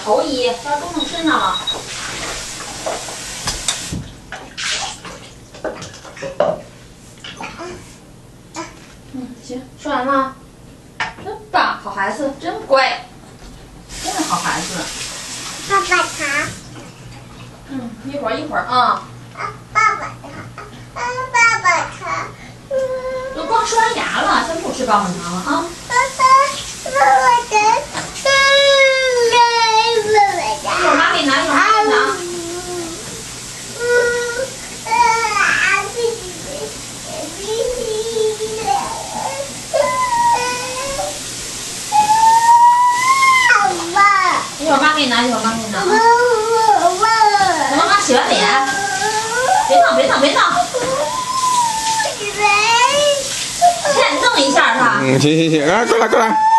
头衣，要都弄身上了。行，说完了。真棒，好孩子，真乖，真是好孩子。 爸爸茶。 一会儿啊。 爸爸茶，爸爸茶。 都光刷完牙了，先不吃棒棒糖了啊。 爸爸茶。 一会儿妈给你拿，一会儿妈给你拿。一会儿妈给你拿，一会儿妈给你拿。等妈妈洗完脸，别闹。先弄一下它。 行，来，过来。